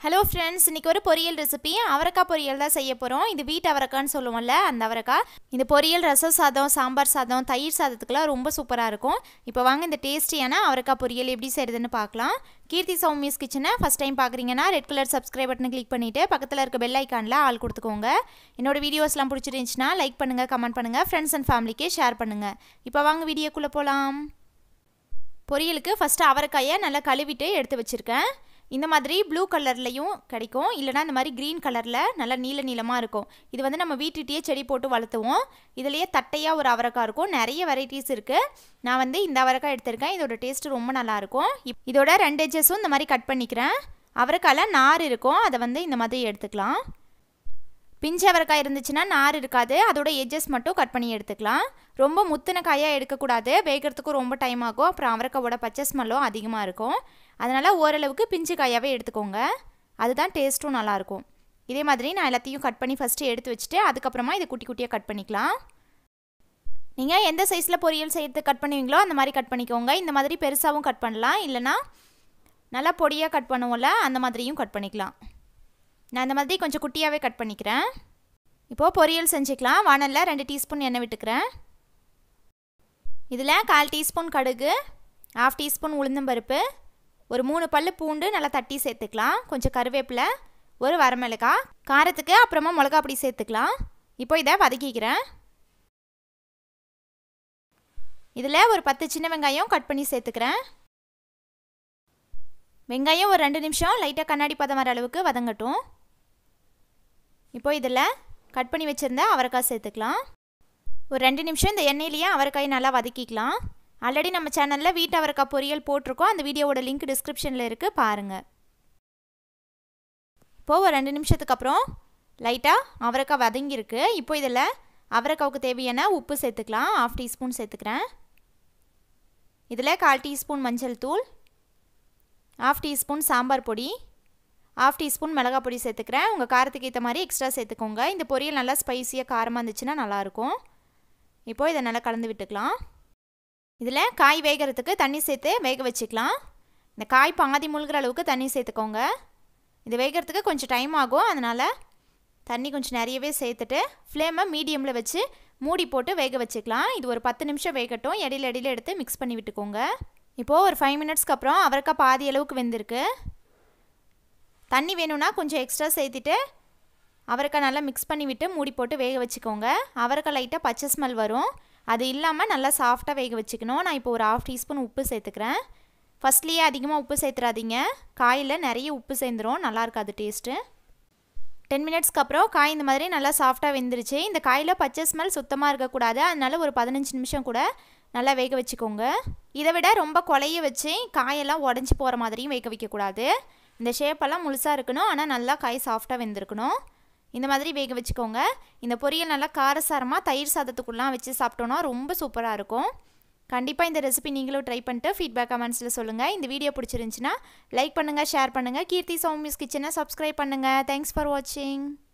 Hello friends, இன்னைக்கு ஒரு பொரியல் ரெசிபி அவரக்காய் பொரியல் தான் செய்ய போறோம். இது வீட் அவரக்கான்னு சொல்லுவோம்ல, அந்த அவரக்காய். இந்த பொரியல் ரசம் சாதம், சாம்பார் சாதம், தயிர் சாதத்துக்குலாம் ரொம்ப சூப்பரா இருக்கும். இப்போ வாங்க இந்த டேஸ்டியான அவரக்காய் பொரியல் எப்படி செய்யறதுன்னு பார்க்கலாம். கீர்த்தி சௌமிஸ் கிச்சனை ஃபர்ஸ்ட் டைம் பார்க்குறீங்கன்னா ரெட் கலர் சப்ஸ்கிரைப் பட்டனை கிளிக் பண்ணிட்டு பக்கத்தில் இருக்க பெல் ஐக்கானில் ஆல் கொடுத்துக்கோங்க. என்னோட வீடியோஸ்லாம் பிடிச்சிருந்துச்சுன்னா லைக் பண்ணுங்க, கமெண்ட் பண்ணுங்க, ஃப்ரெண்ட்ஸ் அண்ட் ஃபேமிலிக்கு ஷேர் பண்ணுங்க. இப்போ வாங்க வீடியோக்குள்ளே போகலாம். பொரியலுக்கு ஃபர்ஸ்ட் அவரக்காயை நல்லா கழுவிட்டு எடுத்து வச்சிருக்கேன். இந்த மாதிரி ப்ளூ கலர்லையும் கிடைக்கும், இல்லைனா இந்த மாதிரி க்ரீன் கலரில் நல்லா நீளமாக இருக்கும். இது வந்து நம்ம வீட்டுகிட்டே செடி போட்டு வளர்த்துவோம். இதுலேயே தட்டையாக ஒரு அவரக்காய் இருக்கும். நிறைய வெரைட்டிஸ் இருக்குது. நான் வந்து இந்த அவரக்காய் எடுத்திருக்கேன். இதோட டேஸ்ட்டு ரொம்ப நல்லாயிருக்கும். இதோட 2 எட்ஜஸும் இந்த மாதிரி கட் பண்ணிக்கிறேன். அவரக்காயில் நார் இருக்கும், அதை வந்து இந்த மாதிரி எடுத்துக்கலாம். பிஞ்சு அவரக்காய் இருந்துச்சுன்னா நார் இருக்காது, அதோட எட்ஜஸ் மட்டும் கட் பண்ணி எடுத்துக்கலாம். ரொம்ப முத்தின காயாக எடுக்கக்கூடாது, வேகிறதுக்கும் ரொம்ப டைம் ஆகும். அப்புறம் அவரக்காயோட பச்சை ஸ்மெல்லும் அதிகமாக இருக்கும். அதனால் ஓரளவுக்கு பிஞ்சு காயாகவே எடுத்துக்கோங்க, அதுதான் டேஸ்ட்டும் நல்லாயிருக்கும். இதே மாதிரி நான் எல்லாத்தையும் கட் பண்ணி ஃபஸ்ட்டு எடுத்து வச்சுட்டு அதுக்கப்புறமா இதை குட்டி குட்டியாக கட் பண்ணிக்கலாம். நீங்கள் எந்த சைஸில் பொரியல் செய்யறதுக்கு கட் பண்ணுவீங்களோ அந்த மாதிரி கட் பண்ணிக்கோங்க. இந்த மாதிரி பெருசாகவும் கட் பண்ணலாம், இல்லைனா நல்லா பொடியாக கட் பண்ணுவோம்ல அந்த மாதிரியும் கட் பண்ணிக்கலாம். நான் இந்த மாதிரி கொஞ்சம் குட்டியாகவே கட் பண்ணிக்கிறேன். இப்போது பொரியல் செஞ்சுக்கலாம். வானலில் 2 டீஸ்பூன் எண்ணெய் விட்டுக்கிறேன். இதில் 1/4 டீஸ்பூன் கடுகு, 1/2 டீஸ்பூன் உளுந்தம்பருப்பு, ஒரு 3 பல்லு பூண்டு நல்லா தட்டி சேர்த்துக்கலாம். கொஞ்சம் கருவேப்பிலை, ஒரு வரமிளகாய், காரத்துக்கு அப்புறமா மிளகா பொடி சேர்த்துக்கலாம். இப்போ இதை வதக்கிக்கிறேன். இதில் ஒரு 10 சின்ன வெங்காயம் கட் பண்ணி சேர்த்துக்கிறேன். வெங்காயம் ஒரு 2 நிமிஷம் லைட்டாக கண்ணாடி பதம் வர அளவுக்கு வதங்கட்டும். இப்போ இதில் கட் பண்ணி வச்சுருந்த அவரைக்காய் சேர்த்துக்கலாம். ஒரு 2 நிமிஷம் இந்த எண்ணெயிலேயே அவரைக்காய் நல்லா வதக்கிக்கலாம். ஆல்ரெடி நம்ம சேனலில் வீட்டு அவரைக்காய் பொரியல் போட்டிருக்கோம், அந்த வீடியோவோட லிங்க் டிஸ்கிரிப்ஷனில் இருக்குது, பாருங்கள். இப்போது ஒரு 2 நிமிஷத்துக்கு அப்புறம் லைட்டாக அவரைக்காய் வதங்கியிருக்கு. இப்போ இதில் அவரைக்காவுக்கு தேவையான உப்பு சேர்த்துக்கலாம். 1/2 டீஸ்பூன் சேர்த்துக்கிறேன். இதில் 1/4 டீஸ்பூன் மஞ்சள் தூள், 1/2 டீஸ்பூன் சாம்பார் பொடி, 1/2 டீஸ்பூன் மிளகாய் பொடி சேர்த்துக்கிறேன். உங்கள் காரத்துக்கு ஏற்ற மாதிரி எக்ஸ்ட்ரா சேர்த்துக்கோங்க. இந்த பொரியல் நல்லா ஸ்பைஸியாக காரமாக இருந்துச்சுன்னா நல்லாயிருக்கும். இப்போது இதை நல்லா கலந்து விட்டுக்கலாம். இதில் காய் வேகிறதுக்கு தண்ணி சேர்த்து வேக வச்சுக்கலாம். இந்த காய் பாதி முழுகிற அளவுக்கு தண்ணி சேர்த்துக்கோங்க. இது வேகிறதுக்கு கொஞ்சம் டைம் ஆகும், அதனால் தண்ணி கொஞ்சம் நிறையவே சேர்த்துட்டு ஃப்ளேமை மீடியமில் வச்சு மூடி போட்டு வேக வச்சுக்கலாம். இது ஒரு 10 நிமிஷம் வேகட்டும். இடையில எடுத்து மிக்ஸ் பண்ணி விட்டுக்கோங்க. இப்போது ஒரு 5 மினிட்ஸ்க்கு அப்புறம் அவரைக்காய் பாதி அளவுக்கு வெந்திருக்கு. தண்ணி வேணும்னா கொஞ்சம் எக்ஸ்ட்ரா சேர்த்துட்டு அவரைக்காய் நல்லா மிக்ஸ் பண்ணி விட்டு மூடி போட்டு வேக வச்சுக்கோங்க. அவரைக்காய் லைட்டாக பச்சை ஸ்மெல் வரும், அது இல்லாமல் நல்லா சாஃப்டாக வேக வச்சுக்கணும். நான் இப்போ ஒரு 1/2 டீஸ்பூன் உப்பு சேர்த்துக்கிறேன். ஃபஸ்ட்லேயே அதிகமாக உப்பு சேர்த்துறாதீங்க, காயில் நிறைய உப்பு சேர்ந்துடும், நல்லா இருக்காது டேஸ்ட்டு. 10 மினிட்ஸ்க்கு அப்புறம் காய் இந்த மாதிரி நல்லா சாஃப்டாக வெந்துருச்சு. இந்த காயில் பச்சை ஸ்மெல் சுத்தமாக இருக்கக்கூடாது, அதனால ஒரு 15 நிமிஷம் கூட நல்லா வேக வச்சுக்கோங்க. இதை விட ரொம்ப குழைய வச்சு காயெல்லாம் உடஞ்சி போகிற மாதிரியும் வேக வைக்கக்கூடாது. இந்த ஷேப்பெல்லாம் முழுசாக இருக்கணும், ஆனால் நல்லா காய் சாஃப்டாக வெந்திருக்கணும். இந்த மாதிரி வேக வச்சுக்கோங்க. இந்த பொரியல் நல்லா காரசாரமாக தயிர் சாதத்துக்குள்ளலாம் வச்சு சாப்பிட்டோன்னா ரொம்ப சூப்பராக இருக்கும். கண்டிப்பாக இந்த ரெசிபி நீங்களும் ட்ரை பண்ணிட்டு ஃபீட்பேக் கமெண்ட்ஸில் சொல்லுங்கள். இந்த வீடியோ பிடிச்சிருந்துச்சுன்னா லைக் பண்ணுங்கள், ஷேர் பண்ணுங்கள். கீர்த்தி சௌமிஸ் கிச்சனை சப்ஸ்கிரைப் பண்ணுங்கள். தேங்க்ஸ் ஃபார் வாட்சிங்.